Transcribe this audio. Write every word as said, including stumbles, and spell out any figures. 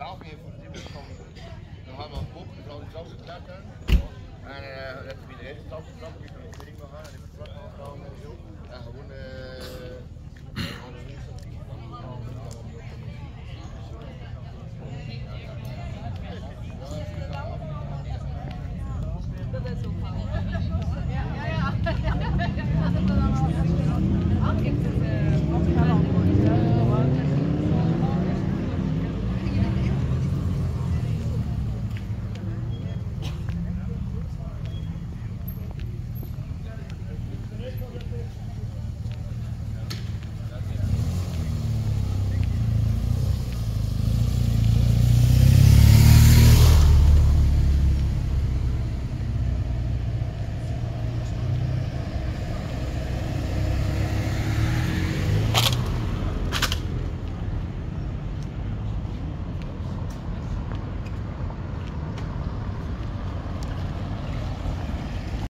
zelf meer voor de team van de Harman Pop, dus al die klanten klappen. En uh, dat is iedereen, stap voor stap, ik kan ook ding gaan en ik heb het